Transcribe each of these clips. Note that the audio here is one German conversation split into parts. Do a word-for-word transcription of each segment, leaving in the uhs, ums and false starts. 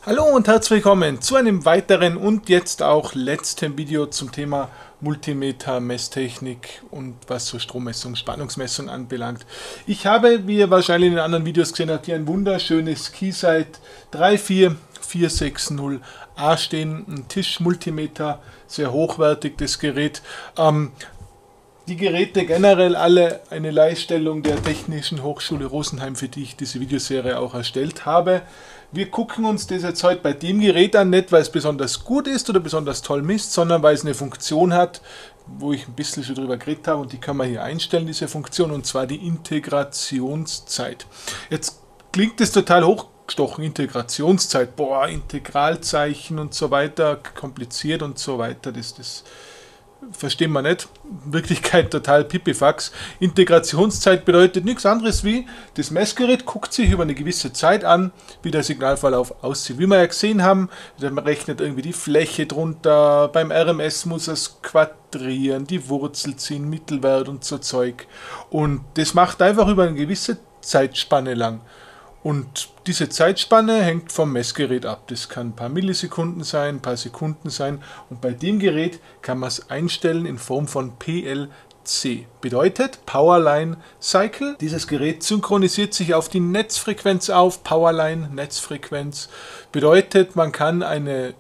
Hallo und herzlich willkommen zu einem weiteren und jetzt auch letzten Video zum Thema Multimeter, Messtechnik und was so Strommessung, Spannungsmessung anbelangt. Ich habe, wie ihr wahrscheinlich in den anderen Videos gesehen habt, hier ein wunderschönes Keysight drei vier vier sechs null A stehen, ein Tischmultimeter, sehr hochwertig das Gerät. Ähm, Die Geräte generell alle eine Leihstellung der Technischen Hochschule Rosenheim, für die ich diese Videoserie auch erstellt habe. Wir gucken uns das jetzt heute bei dem Gerät an, nicht weil es besonders gut ist oder besonders toll misst, sondern weil es eine Funktion hat, wo ich ein bisschen schon drüber geredet habe und die kann man hier einstellen, diese Funktion, und zwar die Integrationszeit. Jetzt klingt es total hochgestochen, Integrationszeit, boah, Integralzeichen und so weiter, kompliziert und so weiter, das das verstehen wir nicht. In Wirklichkeit total pipifax. Integrationszeit bedeutet nichts anderes wie, das Messgerät guckt sich über eine gewisse Zeit an, wie der Signalverlauf aussieht. Wie wir ja gesehen haben, man rechnet irgendwie die Fläche drunter, beim R M S muss es quadrieren, die Wurzel ziehen, Mittelwert und so Zeug. Und das macht einfach über eine gewisse Zeitspanne lang. Und diese Zeitspanne hängt vom Messgerät ab. Das kann ein paar Millisekunden sein, ein paar Sekunden sein. Und bei dem Gerät kann man es einstellen in Form von P L C. Bedeutet Powerline Cycle. Dieses Gerät synchronisiert sich auf die Netzfrequenz auf. Powerline Netzfrequenz. Bedeutet, man kann eine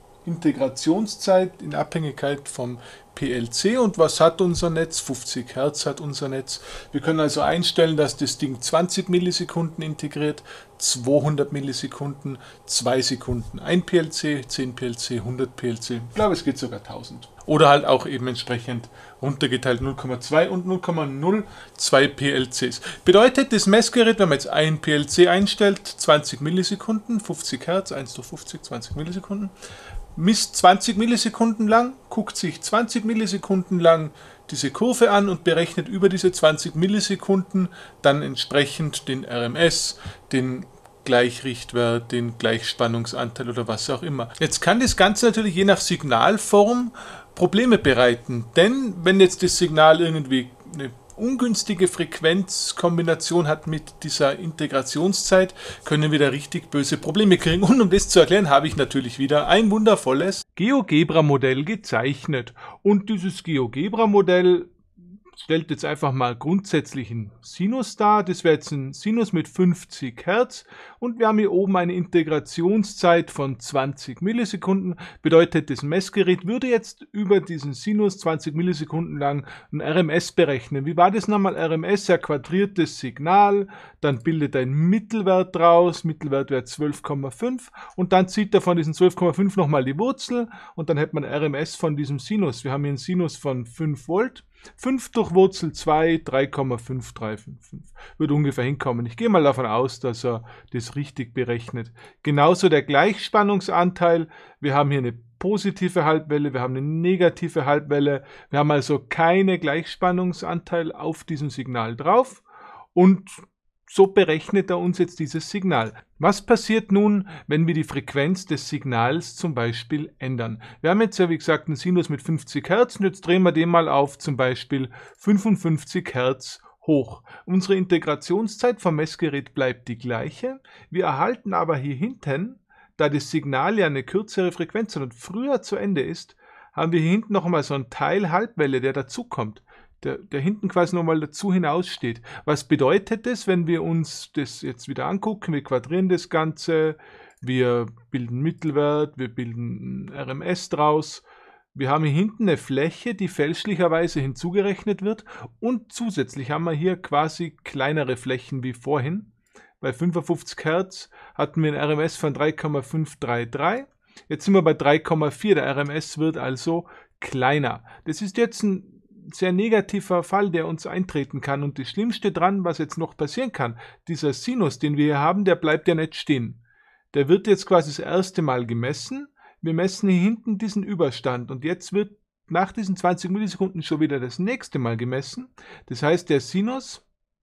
Integrationszeit in Abhängigkeit vom P L C. Und was hat unser Netz? fünfzig Hertz hat unser Netz. Wir können also einstellen, dass das Ding zwanzig Millisekunden integriert, zweihundert Millisekunden, zwei Sekunden, ein P L C, zehn P L C, hundert P L C. Ich glaube, es geht sogar tausend. Oder halt auch eben entsprechend runtergeteilt null Komma zwei und null Komma null zwei P L Cs. Bedeutet, das Messgerät, wenn man jetzt ein P L C einstellt, zwanzig Millisekunden, fünfzig Hertz, eins durch fünfzig, zwanzig Millisekunden, misst zwanzig Millisekunden lang, guckt sich zwanzig Millisekunden lang diese Kurve an und berechnet über diese zwanzig Millisekunden dann entsprechend den R M S, den Gleichrichtwert, den Gleichspannungsanteil oder was auch immer. Jetzt kann das Ganze natürlich je nach Signalform Probleme bereiten, denn wenn jetzt das Signal irgendwie eine ungünstige Frequenzkombination hat mit dieser Integrationszeit, können wir da richtig böse Probleme kriegen. Und um das zu erklären, habe ich natürlich wieder ein wundervolles GeoGebra-Modell gezeichnet. Und dieses GeoGebra-Modell stellt jetzt einfach mal grundsätzlich einen Sinus dar. Das wäre jetzt ein Sinus mit fünfzig Hertz und wir haben hier oben eine Integrationszeit von zwanzig Millisekunden. Bedeutet, das Messgerät würde jetzt über diesen Sinus zwanzig Millisekunden lang ein R M S berechnen. Wie war das nochmal? R M S, er quadriert das Signal, dann bildet ein Mittelwert draus, Mittelwert wäre zwölf Komma fünf und dann zieht er von diesen zwölf Komma fünf nochmal die Wurzel und dann hätte man R M S von diesem Sinus. Wir haben hier einen Sinus von fünf Volt. fünf durch Wurzel zwei, drei Komma fünf drei fünf fünf. Würde ungefähr hinkommen. Ich gehe mal davon aus, dass er das richtig berechnet. Genauso der Gleichspannungsanteil. Wir haben hier eine positive Halbwelle, wir haben eine negative Halbwelle. Wir haben also keine Gleichspannungsanteil auf diesem Signal drauf. Und so berechnet er uns jetzt dieses Signal. Was passiert nun, wenn wir die Frequenz des Signals zum Beispiel ändern? Wir haben jetzt ja, wie gesagt, einen Sinus mit fünfzig Hertz und jetzt drehen wir den mal auf zum Beispiel fünfundfünfzig Hertz hoch. Unsere Integrationszeit vom Messgerät bleibt die gleiche. Wir erhalten aber hier hinten, da das Signal ja eine kürzere Frequenz hat und früher zu Ende ist, haben wir hier hinten noch einmal so einen Teil Halbwelle, der dazukommt. Der, der hinten quasi nochmal dazu hinaussteht. Was bedeutet das, wenn wir uns das jetzt wieder angucken? Wir quadrieren das Ganze, wir bilden Mittelwert, wir bilden R M S draus. Wir haben hier hinten eine Fläche, die fälschlicherweise hinzugerechnet wird und zusätzlich haben wir hier quasi kleinere Flächen wie vorhin. Bei fünfundfünfzig Hertz hatten wir ein R M S von drei Komma fünf drei drei. Jetzt sind wir bei drei Komma vier. Der R M S wird also kleiner. Das ist jetzt ein sehr negativer Fall, der uns eintreten kann. Und das Schlimmste dran, was jetzt noch passieren kann, dieser Sinus, den wir hier haben, der bleibt ja nicht stehen. Der wird jetzt quasi das erste Mal gemessen. Wir messen hier hinten diesen Überstand und jetzt wird nach diesen zwanzig Millisekunden schon wieder das nächste Mal gemessen. Das heißt, der Sinus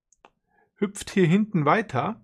hüpft hier hinten weiter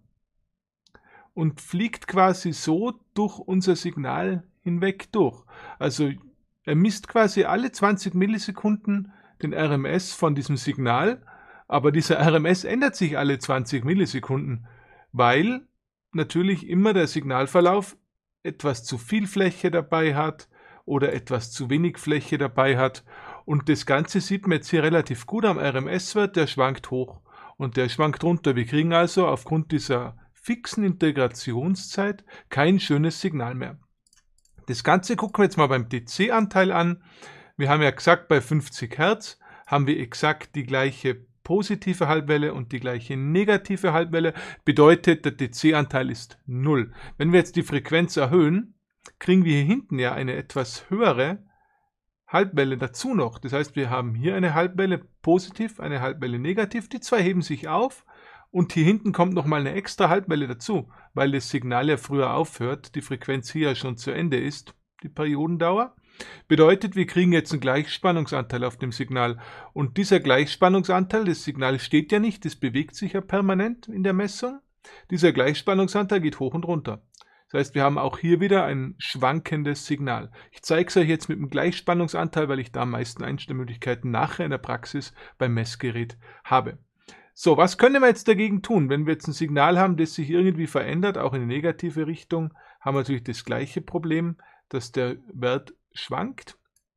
und fliegt quasi so durch unser Signal hinweg durch. Also er misst quasi alle zwanzig Millisekunden den R M S von diesem Signal, aber dieser R M S ändert sich alle zwanzig Millisekunden, weil natürlich immer der Signalverlauf etwas zu viel Fläche dabei hat oder etwas zu wenig Fläche dabei hat. Und das Ganze sieht man jetzt hier relativ gut am R M S-Wert, der schwankt hoch und der schwankt runter. Wir kriegen also aufgrund dieser fixen Integrationszeit kein schönes Signal mehr. Das Ganze gucken wir jetzt mal beim D C-Anteil an. Wir haben ja gesagt, bei fünfzig Hertz haben wir exakt die gleiche positive Halbwelle und die gleiche negative Halbwelle. Bedeutet, der D C-Anteil ist null. Wenn wir jetzt die Frequenz erhöhen, kriegen wir hier hinten ja eine etwas höhere Halbwelle dazu noch. Das heißt, wir haben hier eine Halbwelle positiv, eine Halbwelle negativ. Die zwei heben sich auf und hier hinten kommt nochmal eine extra Halbwelle dazu, weil das Signal ja früher aufhört, die Frequenz hier ja schon zu Ende ist, die Periodendauer. Bedeutet, wir kriegen jetzt einen Gleichspannungsanteil auf dem Signal. Und dieser Gleichspannungsanteil, das Signal steht ja nicht, das bewegt sich ja permanent in der Messung. Dieser Gleichspannungsanteil geht hoch und runter. Das heißt, wir haben auch hier wieder ein schwankendes Signal. Ich zeige es euch jetzt mit dem Gleichspannungsanteil, weil ich da am meisten Einstellmöglichkeiten nachher in der Praxis beim Messgerät habe. So, was können wir jetzt dagegen tun? Wenn wir jetzt ein Signal haben, das sich irgendwie verändert, auch in eine negative Richtung, haben wir natürlich das gleiche Problem, dass der Wert schwankt.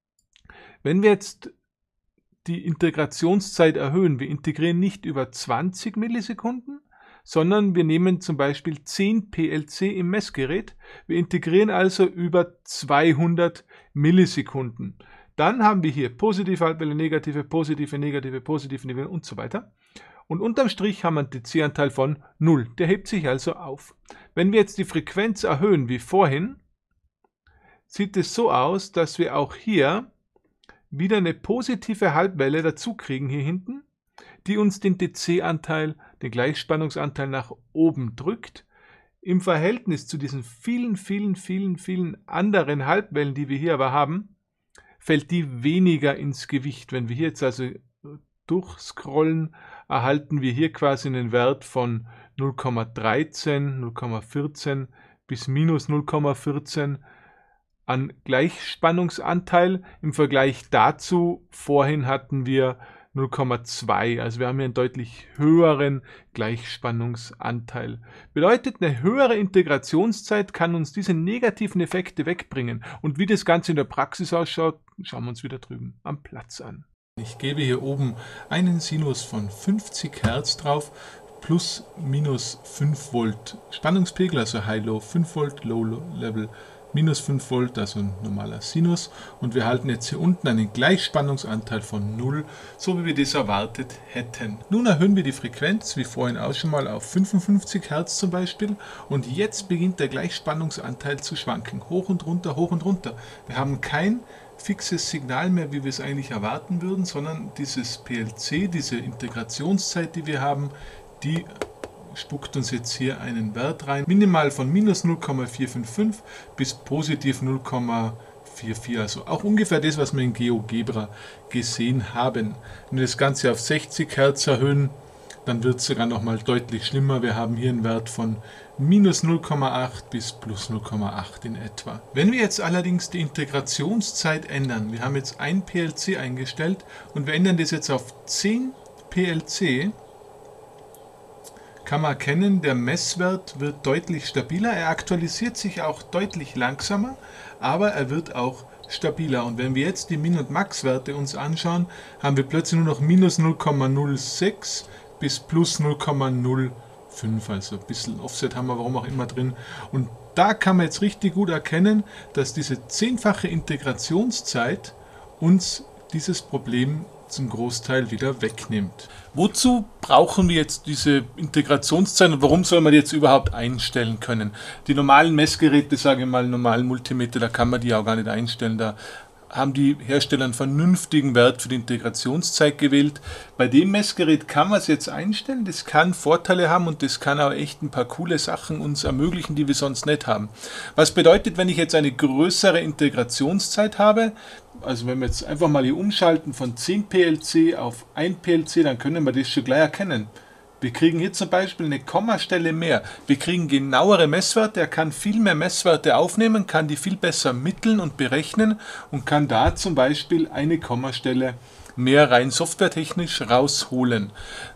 Wenn wir jetzt die Integrationszeit erhöhen, wir integrieren nicht über zwanzig Millisekunden, sondern wir nehmen zum Beispiel zehn P L C im Messgerät. Wir integrieren also über zweihundert Millisekunden. Dann haben wir hier positive Halbwelle, negative, positive, negative, positive, negative und so weiter. Und unterm Strich haben wir einen D C-Anteil von null. Der hebt sich also auf. Wenn wir jetzt die Frequenz erhöhen wie vorhin, sieht es so aus, dass wir auch hier wieder eine positive Halbwelle dazu kriegen hier hinten, die uns den D C-Anteil, den Gleichspannungsanteil nach oben drückt. Im Verhältnis zu diesen vielen, vielen, vielen, vielen anderen Halbwellen, die wir hier aber haben, fällt die weniger ins Gewicht. Wenn wir hier jetzt also durchscrollen, erhalten wir hier quasi einen Wert von null Komma dreizehn, null Komma vierzehn bis minus null Komma vierzehn an Gleichspannungsanteil. Im Vergleich dazu, vorhin hatten wir null Komma zwei, also wir haben hier einen deutlich höheren Gleichspannungsanteil. Bedeutet, eine höhere Integrationszeit kann uns diese negativen Effekte wegbringen. Und wie das Ganze in der Praxis ausschaut, schauen wir uns wieder drüben am Platz an. Ich gebe hier oben einen Sinus von fünfzig Hertz drauf, plus minus fünf Volt Spannungspegel, also High-Low fünf Volt, Low-Level minus fünf Volt, also ein normaler Sinus. Und wir halten jetzt hier unten einen Gleichspannungsanteil von null, so wie wir das erwartet hätten. Nun erhöhen wir die Frequenz, wie vorhin auch schon mal, auf fünfundfünfzig Hertz zum Beispiel. Und jetzt beginnt der Gleichspannungsanteil zu schwanken. Hoch und runter, hoch und runter. Wir haben kein fixes Signal mehr, wie wir es eigentlich erwarten würden, sondern dieses P L C, diese Integrationszeit, die wir haben, die spuckt uns jetzt hier einen Wert rein, minimal von minus null Komma vier fünf fünf bis positiv null Komma vier vier, also auch ungefähr das, was wir in GeoGebra gesehen haben. Wenn wir das Ganze auf sechzig Hertz erhöhen, dann wird es sogar noch mal deutlich schlimmer. Wir haben hier einen Wert von minus null Komma acht bis plus null Komma acht in etwa. Wenn wir jetzt allerdings die Integrationszeit ändern, wir haben jetzt ein P L C eingestellt und wir ändern das jetzt auf zehn P L C, kann man erkennen, der Messwert wird deutlich stabiler. Er aktualisiert sich auch deutlich langsamer, aber er wird auch stabiler. Und wenn wir jetzt die Min- und Max-Werte uns anschauen, haben wir plötzlich nur noch minus null Komma null sechs bis plus null Komma null fünf. Also ein bisschen Offset haben wir warum auch immer drin. Und da kann man jetzt richtig gut erkennen, dass diese zehnfache Integrationszeit uns dieses Problem zum Großteil wieder wegnimmt. Wozu brauchen wir jetzt diese Integrationszeit und warum soll man die jetzt überhaupt einstellen können? Die normalen Messgeräte, sage ich mal, normalen Multimeter, da kann man die auch gar nicht einstellen. Da haben die Hersteller einen vernünftigen Wert für die Integrationszeit gewählt. Bei dem Messgerät kann man es jetzt einstellen, das kann Vorteile haben und das kann auch echt ein paar coole Sachen uns ermöglichen, die wir sonst nicht haben. Was bedeutet, wenn ich jetzt eine größere Integrationszeit habe, also wenn wir jetzt einfach mal hier umschalten von zehn P L C auf ein P L C, dann können wir das schon gleich erkennen. Wir kriegen hier zum Beispiel eine Kommastelle mehr. Wir kriegen genauere Messwerte. Er kann viel mehr Messwerte aufnehmen, kann die viel besser mitteln und berechnen und kann da zum Beispiel eine Kommastelle mehr rein softwaretechnisch rausholen.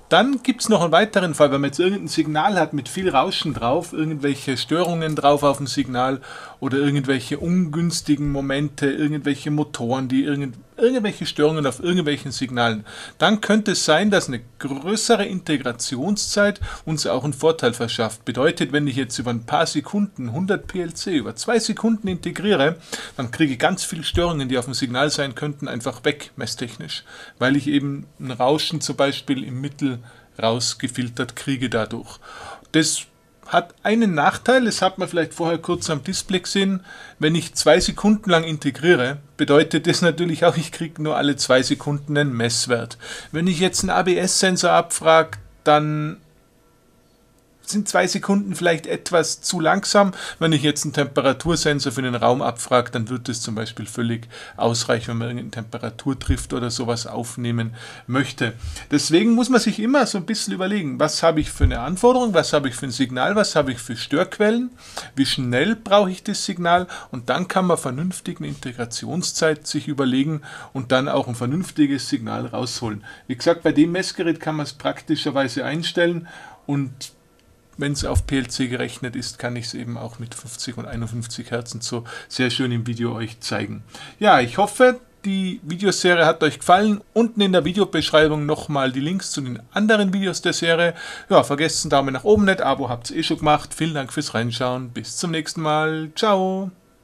Dann gibt es noch einen weiteren Fall, wenn man jetzt irgendein Signal hat mit viel Rauschen drauf, irgendwelche Störungen drauf auf dem Signal oder irgendwelche ungünstigen Momente, irgendwelche Motoren, die irgend, irgendwelche Störungen auf irgendwelchen Signalen. Dann könnte es sein, dass eine größere Integrationszeit uns auch einen Vorteil verschafft. Bedeutet, wenn ich jetzt über ein paar Sekunden hundert P L C über zwei Sekunden integriere, dann kriege ich ganz viele Störungen, die auf dem Signal sein könnten, einfach weg, messtechnisch. Weil ich eben ein Rauschen zum Beispiel im Mittel rausgefiltert kriege dadurch. Das hat einen Nachteil, das hat man vielleicht vorher kurz am Display gesehen. Wenn ich zwei Sekunden lang integriere, bedeutet das natürlich auch, ich kriege nur alle zwei Sekunden einen Messwert. Wenn ich jetzt einen A B S-Sensor abfrage, dann sind zwei Sekunden vielleicht etwas zu langsam. Wenn ich jetzt einen Temperatursensor für den Raum abfrage, dann wird es zum Beispiel völlig ausreichen, wenn man irgendeine Temperatur trifft oder sowas aufnehmen möchte. Deswegen muss man sich immer so ein bisschen überlegen, was habe ich für eine Anforderung, was habe ich für ein Signal, was habe ich für Störquellen, wie schnell brauche ich das Signal, und dann kann man vernünftig eine Integrationszeit sich überlegen und dann auch ein vernünftiges Signal rausholen. Wie gesagt, bei dem Messgerät kann man es praktischerweise einstellen, und wenn es auf P L C gerechnet ist, kann ich es eben auch mit fünfzig und einundfünfzig Hertz so sehr schön im Video euch zeigen. Ja, ich hoffe, die Videoserie hat euch gefallen. Unten in der Videobeschreibung nochmal die Links zu den anderen Videos der Serie. Ja, vergesst einen Daumen nach oben nicht, Abo habt ihr eh schon gemacht. Vielen Dank fürs Reinschauen. Bis zum nächsten Mal. Ciao.